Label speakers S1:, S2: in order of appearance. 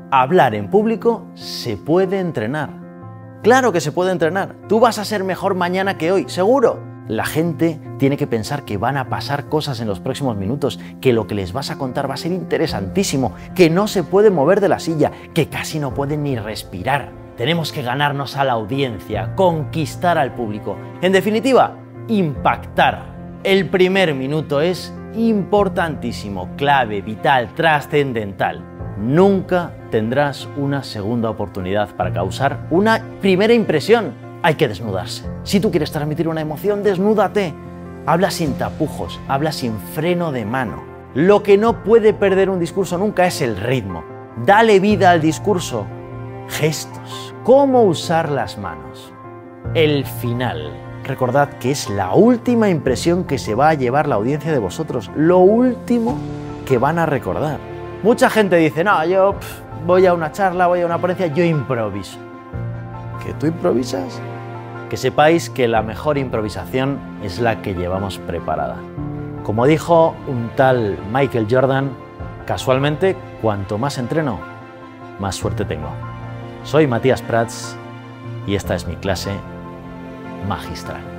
S1: hablar en público se puede entrenar. Claro que se puede entrenar. Tú vas a ser mejor mañana que hoy, seguro. La gente tiene que pensar que van a pasar cosas en los próximos minutos, que lo que les vas a contar va a ser interesantísimo, que no se pueden mover de la silla, que casi no pueden ni respirar. Tenemos que ganarnos a la audiencia, conquistar al público. En definitiva, impactar. El primer minuto es importantísimo, clave, vital, trascendental. Nunca tendrás una segunda oportunidad para causar una primera impresión. Hay que desnudarse. Si tú quieres transmitir una emoción, desnúdate. Habla sin tapujos, habla sin freno de mano. Lo que no puede perder un discurso nunca es el ritmo. Dale vida al discurso. Gestos. Cómo usar las manos. El final. Recordad que es la última impresión que se va a llevar la audiencia de vosotros. Lo último que van a recordar. Mucha gente dice, no, yo voy a una charla, voy a una ponencia, yo improviso. ¿Que tú improvisas? Que sepáis que la mejor improvisación es la que llevamos preparada. Como dijo un tal Michael Jordan, casualmente, cuanto más entreno, más suerte tengo. Soy Matías Prats y esta es mi clase magistral.